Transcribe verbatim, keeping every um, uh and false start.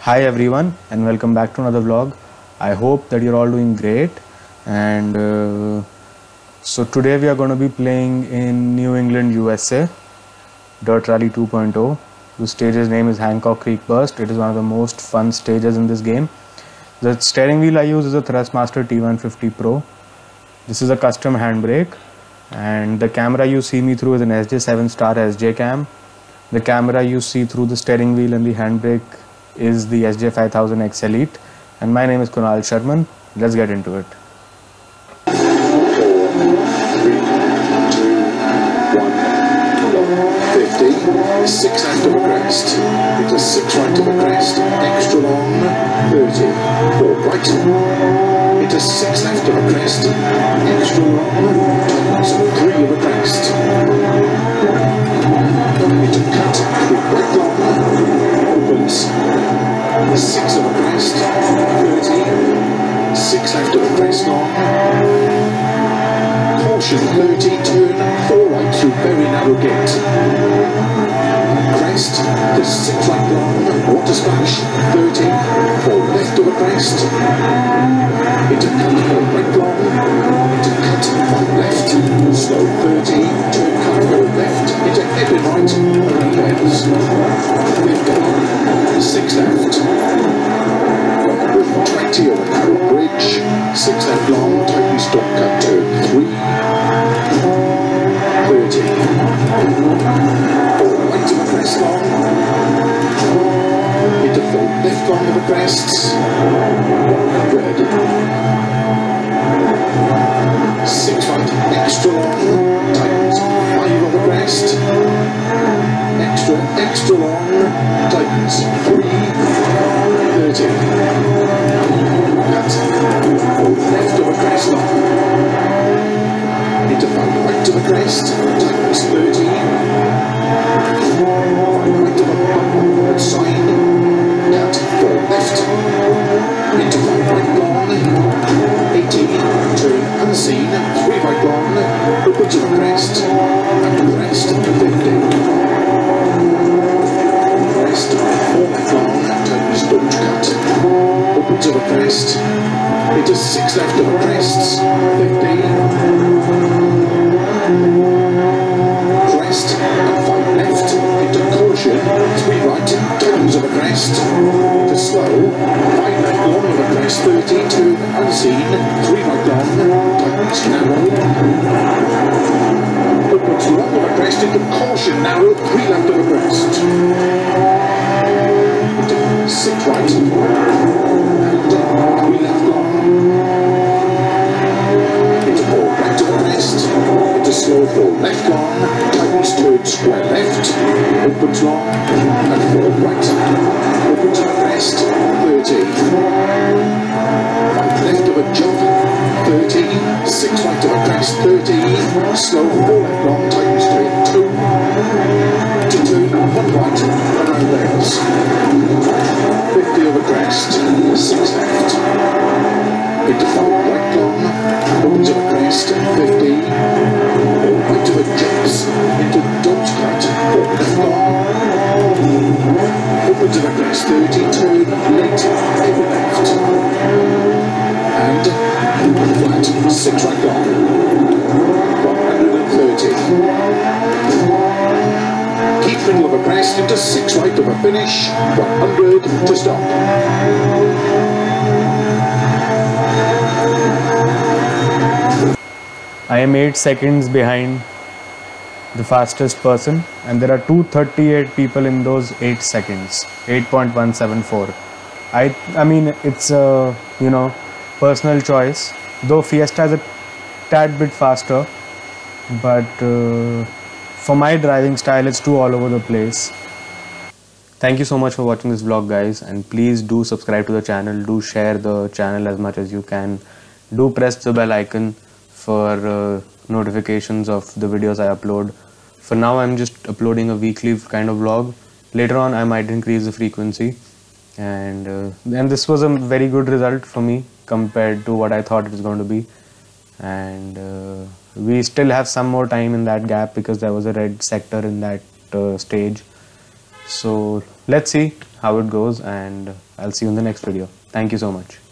Hi everyone and welcome back to another vlog. I hope that you're all doing great and uh, so today we are going to be playing in New England, U S A, Dirt Rally two point oh. The stage's name is Hancock Creek Burst. It is one of the most fun stages in this game. The steering wheel I use is a Thrustmaster T one fifty Pro. This is a custom handbrake and the camera you see me through is an S J seven Star S J cam. The camera you see through the steering wheel and the handbrake is the S J five thousand X Elite, and my name is Kunal Sharman. Let's get into it. fifty, six left of a crest, into six right of a crest, extra long, thirty, four right, into six left of a crest, extra long, tightens three of a crest, into cut, three right long, opens, six of a crest, thirty, six left of a crest long, caution thirty, turn four right through very narrow gate, crest, the six right long, water splash, thirty, four left of a crest, into cut four right long, into cut five left, slow thirty, turn cut four left, into heavy right, around bends, fifty, six left, twenty of a narrow bridge, six left long, tightly stop cut turn three, thirty, four right of a crest long, into four left long of a crest, one hundred, six right extra long, tightens five of a crest, extra extra long, tightens three, thirty, cut, four left of a crest long, into five right of a crest, tightens thirty, five right of a bump sign, cut, four left, into five right long, eighty, turn unseen, three right long, open to the crest, and crest, fifty, crest, four left long, tightens don't cut, open to the crest, into six left of a crest, fifty, crest, and five left, into caution, three right, tightens of a crest, into slow, five left long of a crest, thirty, turn unseen, three right long, tightens narrow, opens long of a crest, into caution, narrow, three left of a crest, into six right, and three left long, into four right of a crest, into slow four left long, tightens turn square left, opens long, and four right, opens to the crest, thirty, five left of a jump, thirty, six right of a crest, thirty, slow four left long, tightens turn two, to turn one right, around bends, fifty of a crest, six left, into five right long, opens to the crest, fifty, four right of a jumps, into don't cut, four left long, open to the crest, thirty, turn late, heavy left, and flat, six right long, one hundred thirty, keep middle of a crest, into six right of a finish, one hundred to stop. I am eight seconds behind the fastest person and there are two hundred thirty-eight people in those eight seconds, eight point one seven four. I I mean it's a you know personal choice, though Fiesta is a tad bit faster, but uh, for my driving style it's too all over the place. Thank you so much for watching this vlog guys, and please do subscribe to the channel, do share the channel as much as you can, do press the bell icon for uh, notifications of the videos I upload. For now I'm just uploading a weekly kind of vlog. Later on I might increase the frequency, and uh, and this was a very good result for me compared to what I thought it was going to be, and uh, we still have some more time in that gap because there was a red sector in that uh, stage. So let's see how it goes, and I'll see you in the next video. Thank you so much.